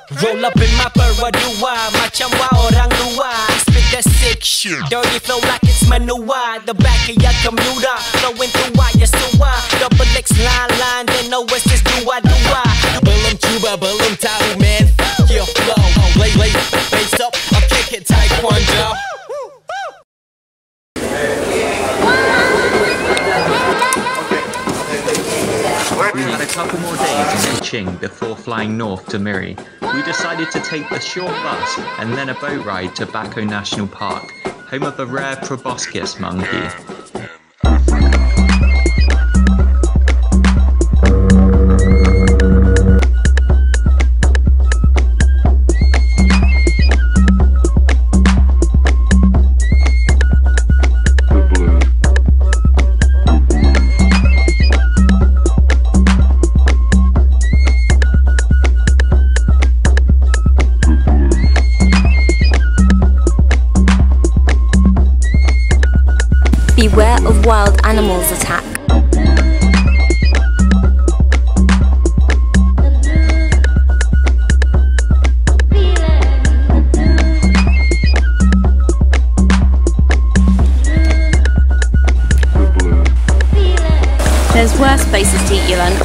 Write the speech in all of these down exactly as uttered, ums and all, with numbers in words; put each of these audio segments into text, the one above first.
Roll up in my Peradua, macam wah orang luar. Spit that sick shit, dirty flow like it's manua. The back of your commuter, flowing through wire sewer. Double X line line, then no what's this do I do I. Belum cuba, belum tahu man. Fuck your flow, lay lay bass up, I'm kicking taekwondo. We had a couple more days in Beijing before flying north to Miri. We decided to take the short bus and then a boat ride to Bako National Park, home of the rare proboscis monkey. Beware of wild animals attack. There's worse places to eat your lunch.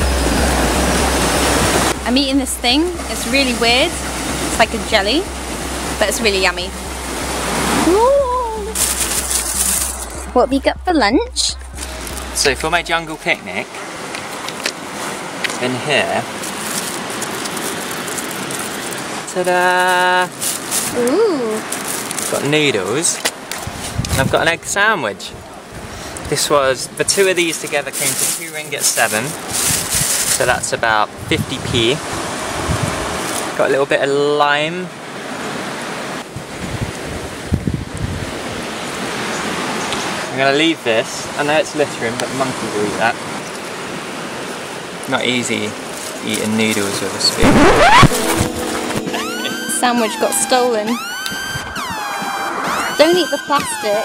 I'm eating this thing, it's really weird. It's like a jelly, but it's really yummy. Ooh. What have you got for lunch? So for my jungle picnic, in here, ta-da! Ooh. Got noodles, and I've got an egg sandwich. This was, the two of these together came to two ringgit seven, so that's about fifty p. Got a little bit of lime. I'm going to leave this. I know it's littering, but monkeys will eat that. Not easy eating noodles with a spoon. Sandwich got stolen. Don't eat the plastic.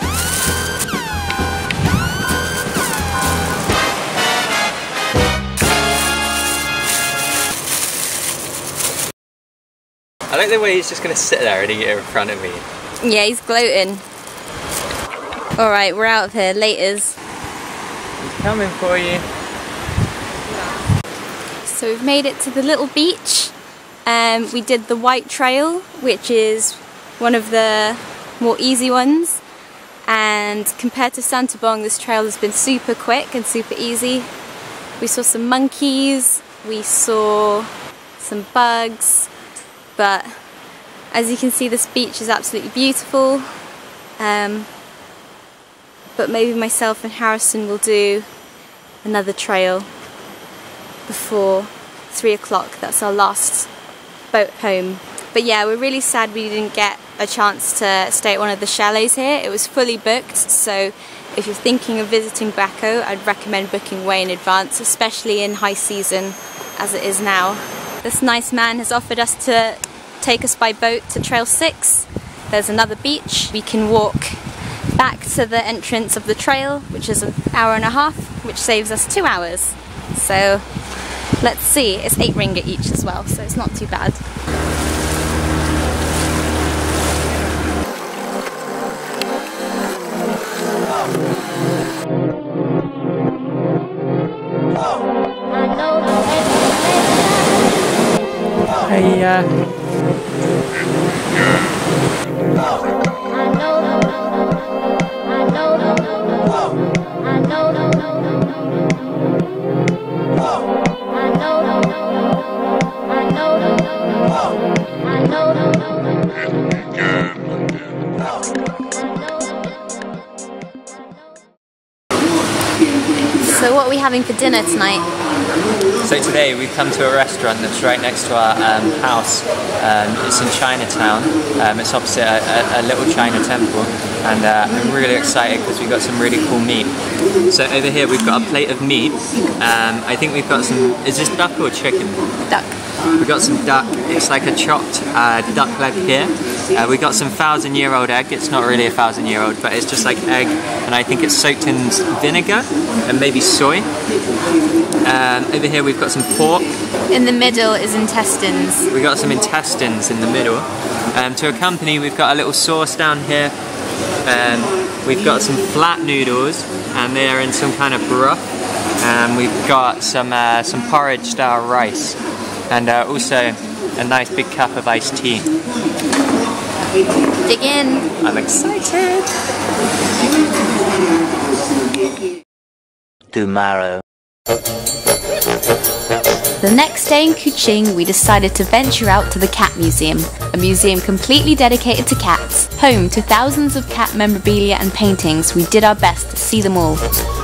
I like the way he's just going to sit there and eat it in front of me. Yeah, he's gloating. Alright, we're out of here. Laters. He's coming for you. So we've made it to the little beach. Um, we did the White Trail, which is one of the more easy ones. And compared to Santabong, this trail has been super quick and super easy. We saw some monkeys, we saw some bugs, but as you can see, this beach is absolutely beautiful. Um, but maybe myself and Harrison will do another trail before three o'clock. That's our last boat home. But yeah, we're really sad we didn't get a chance to stay at one of the chalets here. It was fully booked, so if you're thinking of visiting Bako, I'd recommend booking way in advance, especially in high season as it is now. This nice man has offered us to take us by boat to Trail six. There's another beach. We can walk back to the entrance of the trail, which is an hour and a half, which saves us two hours. So let's see, it's eight ringgit each as well, so it's not too bad. Hey, uh... So what are we having for dinner tonight? So today we've come to a restaurant that's right next to our um, house. Um, it's in Chinatown. Um, it's opposite a, a, a little China temple, and uh, I'm really excited because we've got some really cool meat. So over here we've got a plate of meat. Um, I think we've got some. Is this duck or chicken? Duck. We've got some duck. It's like a chopped uh, duck leg here. Uh, we got some thousand year old egg. It's not really a thousand year old, but it's just like egg, and I think it's soaked in vinegar and maybe soy. Um, over here we've got some pork. In the middle is intestines. We got some intestines in the middle. Um, to accompany, we've got a little sauce down here. Um, we've got some flat noodles, and they're in some kind of broth. And we've got some uh, some porridge style rice, and uh, also a nice big cup of iced tea. Dig in. I'm excited. Tomorrow. The next day in Kuching, we decided to venture out to the Cat Museum, a museum completely dedicated to cats. Home to thousands of cat memorabilia and paintings, we did our best to see them all.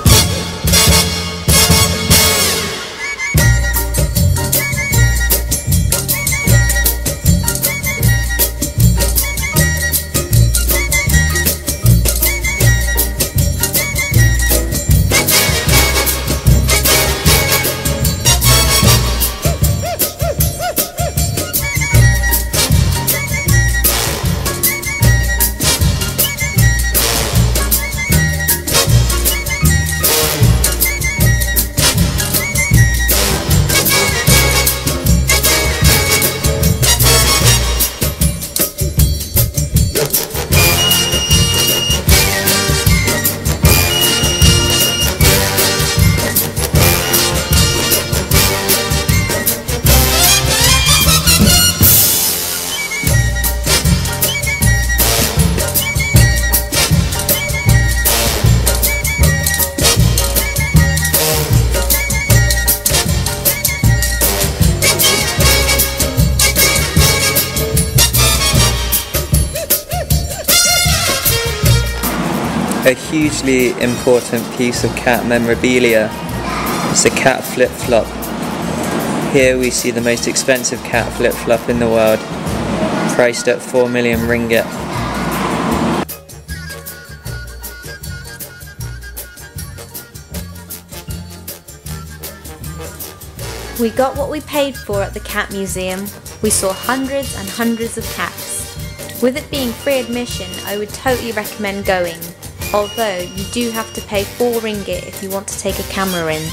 A hugely important piece of cat memorabilia is a cat flip-flop. Here we see the most expensive cat flip-flop in the world, priced at four million ringgit. We got what we paid for at the Cat Museum. We saw hundreds and hundreds of cats. With it being free admission, I would totally recommend going. Although you do have to pay four ringgit if you want to take a camera in.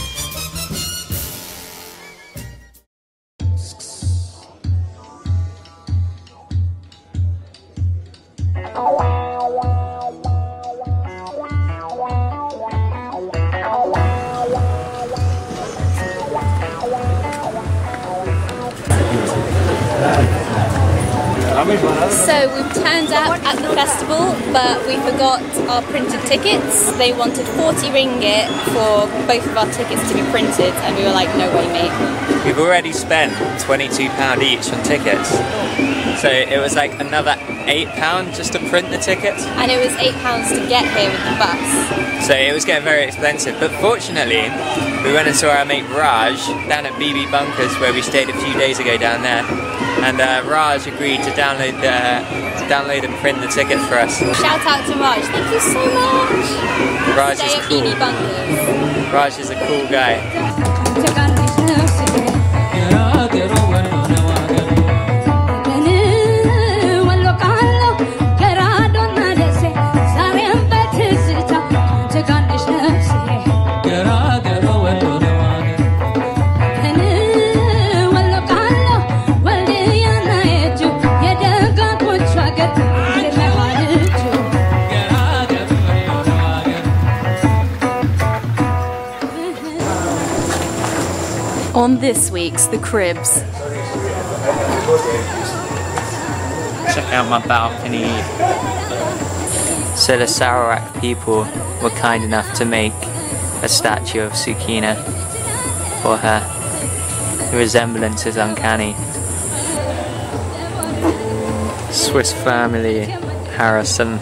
So we've turned up at the festival, but we forgot our printed tickets. They wanted forty ringgit for both of our tickets to be printed, and we were like, no way, mate. We've already spent twenty-two pounds each on tickets, so it was like another eight pounds just to print the tickets. And it was eight pounds to get here with the bus. So it was getting very expensive, but fortunately we went and saw our mate Raj down at B B Bunkers, where we stayed a few days ago down there, and uh, Raj agreed to download the, uh, download and print the tickets for us. Shout out to Raj, thank you so much! Raj Stay is at cool. B B Bunkers. Raj is a cool guy. On this week's The Cribs. Check out my balcony. So the Sarawak people were kind enough to make a statue of Sukina for her. The resemblance is uncanny. Swiss family, Harrison.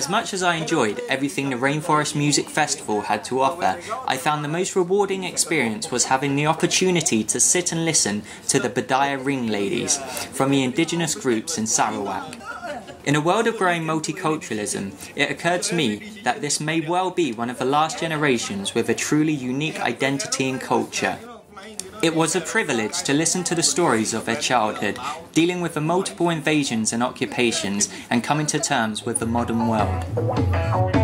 As much as I enjoyed everything the Rainforest Music Festival had to offer, I found the most rewarding experience was having the opportunity to sit and listen to the Budaya Ring Ladies from the indigenous groups in Sarawak. In a world of growing multiculturalism, it occurred to me that this may well be one of the last generations with a truly unique identity and culture. It was a privilege to listen to the stories of their childhood, dealing with the multiple invasions and occupations, and coming to terms with the modern world.